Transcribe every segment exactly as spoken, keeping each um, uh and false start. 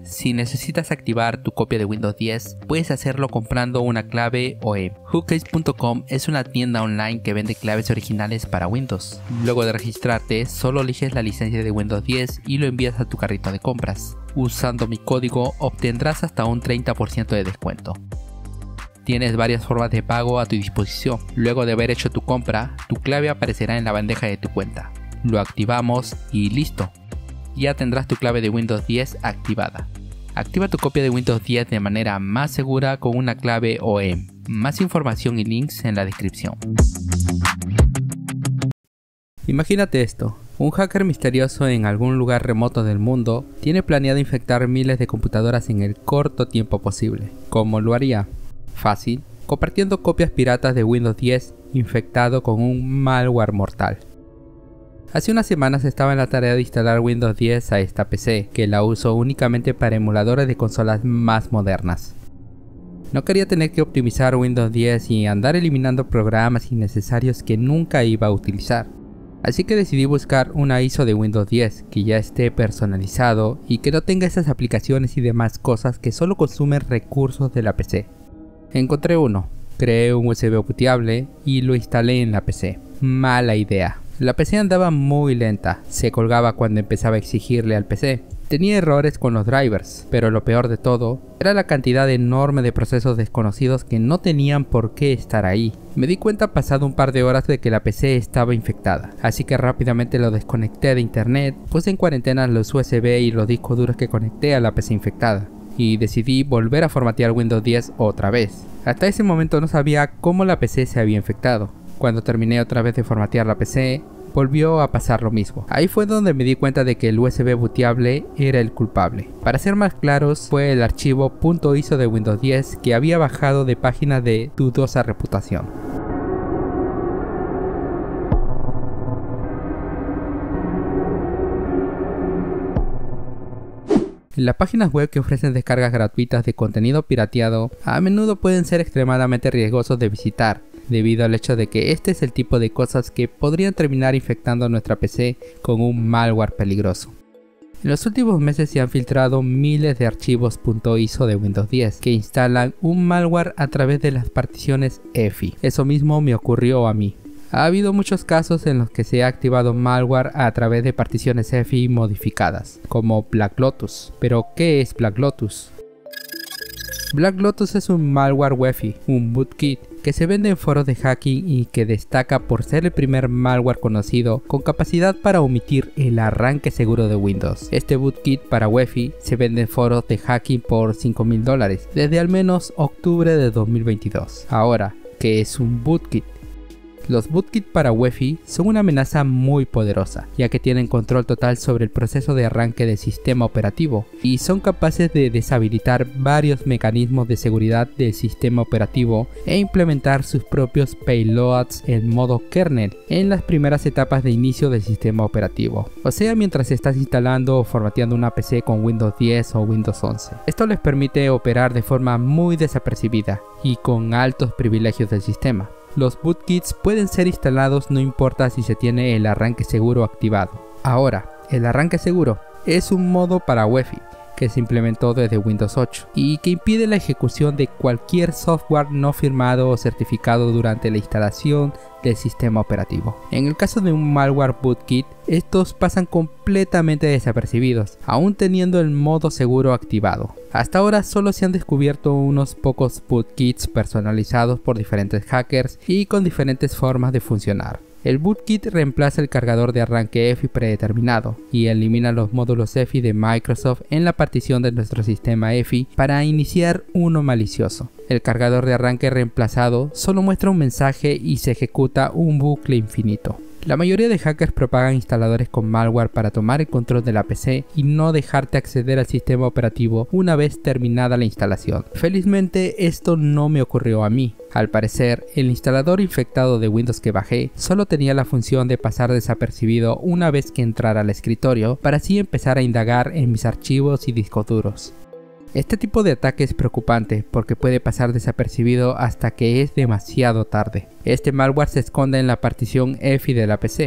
Si necesitas activar tu copia de Windows diez, puedes hacerlo comprando una clave O E M. Hookcase punto com es una tienda online que vende claves originales para Windows. Luego de registrarte, solo eliges la licencia de Windows diez y lo envías a tu carrito de compras. Usando mi código obtendrás hasta un treinta por ciento de descuento. Tienes varias formas de pago a tu disposición. Luego de haber hecho tu compra, tu clave aparecerá en la bandeja de tu cuenta. Lo activamos y listo. Ya tendrás tu clave de Windows diez activada. Activa tu copia de Windows diez de manera más segura con una clave O E M. Más información y links en la descripción. Imagínate esto. Un hacker misterioso en algún lugar remoto del mundo tiene planeado infectar miles de computadoras en el corto tiempo posible. ¿Cómo lo haría? Fácil, compartiendo copias piratas de Windows diez infectado con un malware mortal. Hace unas semanas estaba en la tarea de instalar Windows diez a esta P C, que la uso únicamente para emuladores de consolas más modernas. No quería tener que optimizar Windows diez y andar eliminando programas innecesarios que nunca iba a utilizar. Así que decidí buscar una I S O de Windows diez que ya esté personalizado y que no tenga esas aplicaciones y demás cosas que solo consumen recursos de la P C. Encontré uno, creé un U S B bootable y lo instalé en la P C. Mala idea. La P C andaba muy lenta, se colgaba cuando empezaba a exigirle al P C. Tenía errores con los drivers, pero lo peor de todo era la cantidad enorme de procesos desconocidos que no tenían por qué estar ahí. Me di cuenta pasado un par de horas de que la P C estaba infectada, así que rápidamente lo desconecté de internet, puse en cuarentena los U S B y los discos duros que conecté a la P C infectada, y decidí volver a formatear Windows diez otra vez. Hasta ese momento no sabía cómo la P C se había infectado. Cuando terminé otra vez de formatear la P C, volvió a pasar lo mismo. Ahí fue donde me di cuenta de que el U S B booteable era el culpable. Para ser más claros, fue el archivo .iso de Windows diez que había bajado de páginas de dudosa reputación. Las páginas web que ofrecen descargas gratuitas de contenido pirateado a menudo pueden ser extremadamente riesgosos de visitar, debido al hecho de que este es el tipo de cosas que podrían terminar infectando nuestra P C con un malware peligroso. En los últimos meses se han filtrado miles de archivos .iso de Windows diez que instalan un malware a través de las particiones E F I. Eso mismo me ocurrió a mí. Ha habido muchos casos en los que se ha activado malware a través de particiones E F I modificadas, como Black Lotus. Pero, ¿qué es Black Lotus? Black Lotus es un malware U E F I, un bootkit, que se vende en foros de hacking y que destaca por ser el primer malware conocido con capacidad para omitir el arranque seguro de Windows. Este bootkit para U E F I se vende en foros de hacking por cinco mil dólares desde al menos octubre de dos mil veintidós. Ahora, ¿qué es un bootkit? Los bootkits para U E F I son una amenaza muy poderosa, ya que tienen control total sobre el proceso de arranque del sistema operativo y son capaces de deshabilitar varios mecanismos de seguridad del sistema operativo e implementar sus propios payloads en modo kernel en las primeras etapas de inicio del sistema operativo, o sea mientras estás instalando o formateando una P C con Windows diez o Windows once. Esto les permite operar de forma muy desapercibida y con altos privilegios del sistema. Los bootkits pueden ser instalados no importa si se tiene el arranque seguro activado. Ahora, el arranque seguro es un modo para U E F I que se implementó desde Windows ocho y que impide la ejecución de cualquier software no firmado o certificado durante la instalación del sistema operativo. En el caso de un malware bootkit, estos pasan completamente desapercibidos, aún teniendo el modo seguro activado. Hasta ahora solo se han descubierto unos pocos bootkits personalizados por diferentes hackers y con diferentes formas de funcionar. El bootkit reemplaza el cargador de arranque E F I predeterminado y elimina los módulos E F I de Microsoft en la partición de nuestro sistema E F I para iniciar uno malicioso. El cargador de arranque reemplazado solo muestra un mensaje y se ejecuta un bucle infinito. La mayoría de hackers propagan instaladores con malware para tomar el control de la P C y no dejarte acceder al sistema operativo una vez terminada la instalación. Felizmente esto no me ocurrió a mí. Al parecer, el instalador infectado de Windows que bajé solo tenía la función de pasar desapercibido una vez que entrara al escritorio para así empezar a indagar en mis archivos y discos duros. Este tipo de ataque es preocupante porque puede pasar desapercibido hasta que es demasiado tarde. Este malware se esconde en la partición E F I de la P C.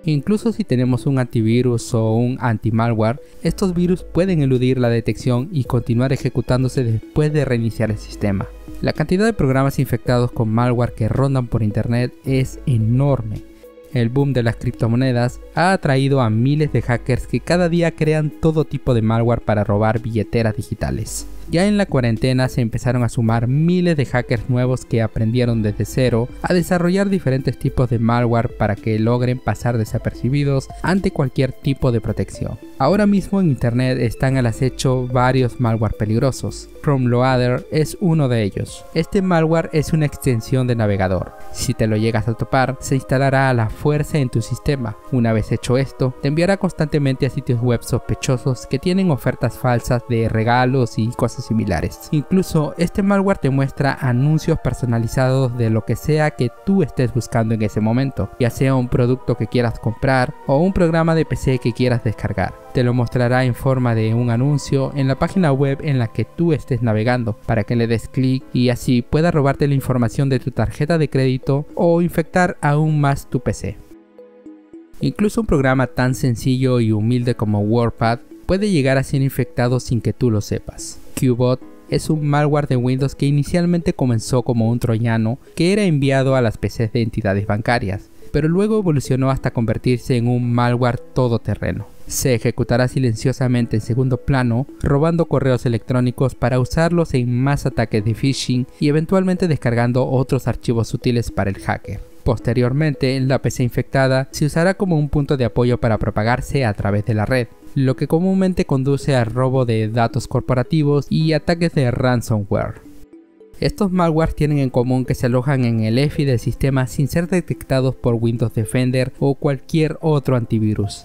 Incluso si tenemos un antivirus o un anti-malware, estos virus pueden eludir la detección y continuar ejecutándose después de reiniciar el sistema. La cantidad de programas infectados con malware que rondan por internet es enorme. El boom de las criptomonedas ha atraído a miles de hackers que cada día crean todo tipo de malware para robar billeteras digitales. Ya en la cuarentena se empezaron a sumar miles de hackers nuevos que aprendieron desde cero a desarrollar diferentes tipos de malware para que logren pasar desapercibidos ante cualquier tipo de protección. Ahora mismo en internet están al acecho varios malware peligrosos. Chrome es uno de ellos. Este malware es una extensión de navegador. Si te lo llegas a topar, se instalará a la fuerza en tu sistema. Una vez hecho esto, te enviará constantemente a sitios web sospechosos que tienen ofertas falsas de regalos y cosas similares. Incluso este malware te muestra anuncios personalizados de lo que sea que tú estés buscando en ese momento, ya sea un producto que quieras comprar o un programa de P C que quieras descargar. Te lo mostrará en forma de un anuncio en la página web en la que tú estés navegando, para que le des clic y así pueda robarte la información de tu tarjeta de crédito o infectar aún más tu P C. Incluso un programa tan sencillo y humilde como WordPad puede llegar a ser infectado sin que tú lo sepas. Qbot es un malware de Windows que inicialmente comenzó como un troyano que era enviado a las P Cs de entidades bancarias, pero luego evolucionó hasta convertirse en un malware todoterreno. Se ejecutará silenciosamente en segundo plano, robando correos electrónicos para usarlos en más ataques de phishing y eventualmente descargando otros archivos útiles para el hacker. Posteriormente, la P C infectada se usará como un punto de apoyo para propagarse a través de la red, lo que comúnmente conduce al robo de datos corporativos y ataques de ransomware. Estos malwares tienen en común que se alojan en el E F I del sistema sin ser detectados por Windows Defender o cualquier otro antivirus.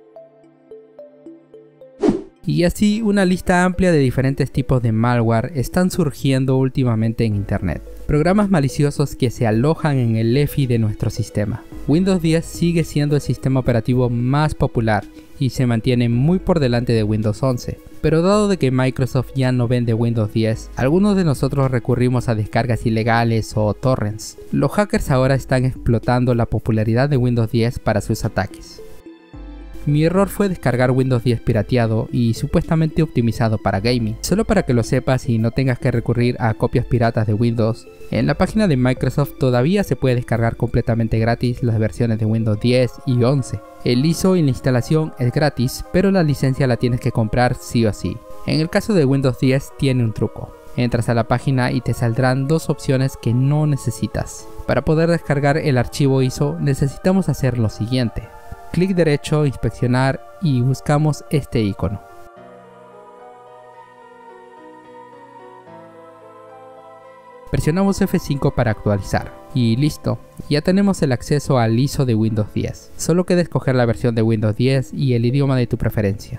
Y así una lista amplia de diferentes tipos de malware están surgiendo últimamente en internet. Programas maliciosos que se alojan en el E F I de nuestro sistema. Windows diez sigue siendo el sistema operativo más popular y se mantiene muy por delante de Windows once. Pero dado de que Microsoft ya no vende Windows diez, algunos de nosotros recurrimos a descargas ilegales o torrents. Los hackers ahora están explotando la popularidad de Windows diez para sus ataques. Mi error fue descargar Windows diez pirateado y supuestamente optimizado para gaming. Solo para que lo sepas y no tengas que recurrir a copias piratas de Windows, en la página de Microsoft todavía se puede descargar completamente gratis las versiones de Windows diez y once. El I S O y la instalación es gratis, pero la licencia la tienes que comprar sí o sí. En el caso de Windows diez tiene un truco. Entras a la página y te saldrán dos opciones que no necesitas. Para poder descargar el archivo I S O necesitamos hacer lo siguiente. Clic derecho, inspeccionar y buscamos este icono. Presionamos F cinco para actualizar y listo, ya tenemos el acceso al I S O de Windows diez. Solo queda escoger la versión de Windows diez y el idioma de tu preferencia.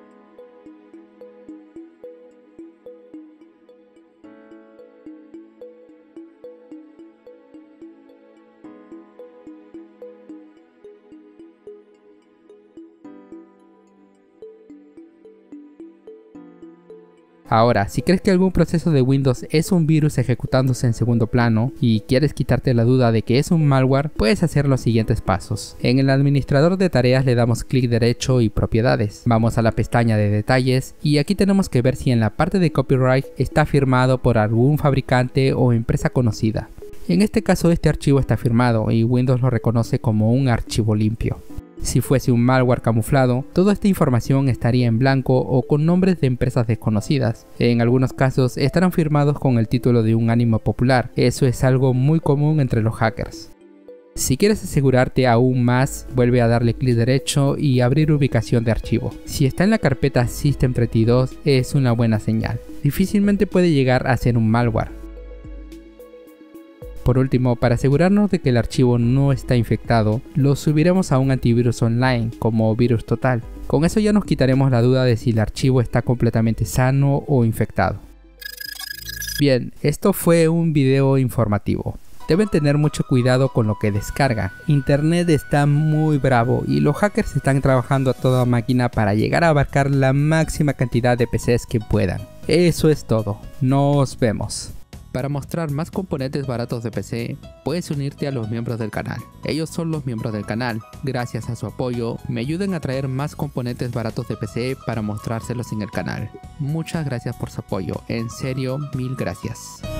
Ahora, si crees que algún proceso de Windows es un virus ejecutándose en segundo plano y quieres quitarte la duda de que es un malware, puedes hacer los siguientes pasos. En el administrador de tareas le damos clic derecho y propiedades. Vamos a la pestaña de detalles y aquí tenemos que ver si en la parte de copyright está firmado por algún fabricante o empresa conocida. En este caso este archivo está firmado y Windows lo reconoce como un archivo limpio. Si fuese un malware camuflado, toda esta información estaría en blanco o con nombres de empresas desconocidas. En algunos casos estarán firmados con el título de un ánimo popular. Eso es algo muy común entre los hackers. Si quieres asegurarte aún más, vuelve a darle clic derecho y abrir ubicación de archivo. Si está en la carpeta System treinta y dos es una buena señal. Difícilmente puede llegar a ser un malware. Por último, para asegurarnos de que el archivo no está infectado, lo subiremos a un antivirus online como VirusTotal. Con eso ya nos quitaremos la duda de si el archivo está completamente sano o infectado. Bien, esto fue un video informativo. Deben tener mucho cuidado con lo que descargan. Internet está muy bravo y los hackers están trabajando a toda máquina para llegar a abarcar la máxima cantidad de P Cs que puedan. Eso es todo. Nos vemos. Para mostrar más componentes baratos de P C, puedes unirte a los miembros del canal. Ellos son los miembros del canal. Gracias a su apoyo, me ayudan a traer más componentes baratos de P C para mostrárselos en el canal. Muchas gracias por su apoyo, en serio, mil gracias.